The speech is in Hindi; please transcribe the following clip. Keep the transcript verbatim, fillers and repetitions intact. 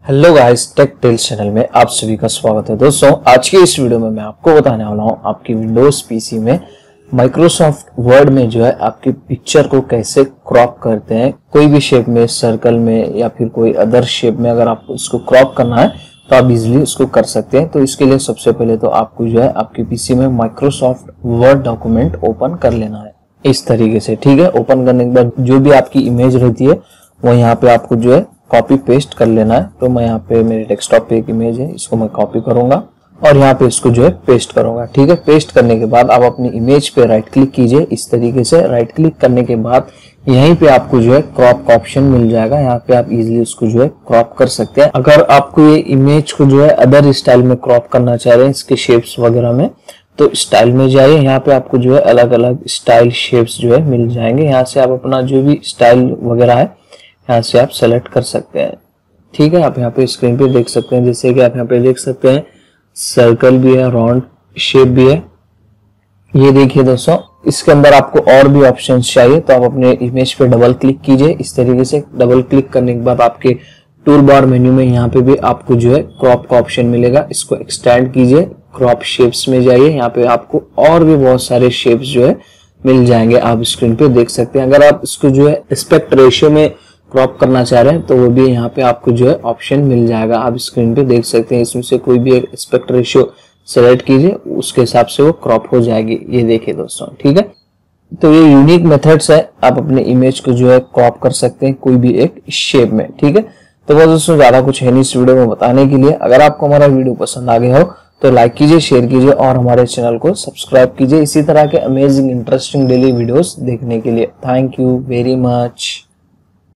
Hello guys, tech tales channel में आप सभी का स्वागत है। दोस्तों, आज की इस वीडियो में मैं आपको बताने वाला हूं आपकी विंडोज पीसी में माइक्रोसॉफ्ट वर्ड में जो है आपकी पिक्चर को कैसे क्रॉप करते हैं। कोई भी शेप में, सर्कल में या फिर कोई अदर शेप में अगर आपको इसको क्रॉप करना है तो आप इजीली उसको कर सकते हैं। तो इसके लिए सबसे पहले तो आपको जो है आपके पीसी में माइक्रोसॉफ्ट वर्ड डॉक्यूमेंट ओपन कर लेना है इस तरीके से। ठीक है, ओपन करने के बाद जो भी आपकी इमेज रहती है वो यहाँ पे आपको जो है कॉपी पेस्ट कर लेना है। तो मैं यहाँ पे मेरे डेस्कटॉप पे एक इमेज है, इसको मैं कॉपी करूंगा और यहाँ पे इसको जो है पेस्ट करूंगा। ठीक है, पेस्ट करने के बाद आप अपनी इमेज पे राइट क्लिक कीजिए इस तरीके से। राइट क्लिक करने के बाद यहीं पे आपको जो है क्रॉप का ऑप्शन मिल जाएगा। यहाँ पे आप इजीली उसको जो है क्रॉप कर सकते हैं। अगर आपको ये इमेज को जो है अदर स्टाइल में क्रॉप करना चाह रहे हैं, इसके शेप्स वगैरह में, तो स्टाइल में जाइए। यहाँ पे आपको जो है अलग अलग स्टाइल शेप्स जो है मिल जाएंगे। यहाँ से आप अपना जो भी स्टाइल वगैरह है यहाँ से आप सेलेक्ट कर सकते हैं। ठीक है, आप यहाँ पे स्क्रीन पे देख सकते हैं, जैसे कि आप यहाँ पे देख सकते हैं सर्कल भी है, राउंड शेप भी है। ये देखिए दोस्तों, इसके अंदर आपको और भी ऑप्शंस चाहिए तो आप अपने इमेज पे डबल क्लिक कीजिए इस तरीके से। डबल क्लिक करने के बाद आपके टूल बार मेन्यू में यहाँ पे भी आपको जो है क्रॉप का ऑप्शन मिलेगा। इसको एक्सटेंड कीजिए, क्रॉप शेप्स में जाइए। यहाँ पे आपको और भी बहुत सारे शेप्स जो है मिल जाएंगे, आप स्क्रीन पे देख सकते हैं। अगर आप इसको जो है एस्पेक्ट रेशियो में क्रॉप करना चाह रहे हैं तो वो भी यहाँ पे आपको जो है ऑप्शन मिल जाएगा, आप स्क्रीन पे देख सकते हैं। इसमें से कोई भी एक एस्पेक्ट रेशियो सेलेक्ट कीजिए, उसके हिसाब से वो क्रॉप हो जाएगी। ये देखिए दोस्तों, ठीक है। तो ये यूनिक मेथड्स है, आप अपने इमेज को जो है क्रॉप कर सकते हैं कोई भी एक शेप में। ठीक है, तो बस दोस्तों ज्यादा कुछ है नहीं इस वीडियो में बताने के लिए। अगर आपको हमारा वीडियो पसंद आ गया हो तो लाइक कीजिए, शेयर कीजिए और हमारे चैनल को सब्सक्राइब कीजिए इसी तरह के अमेजिंग इंटरेस्टिंग डेली वीडियोस देखने के लिए। Thank you very much.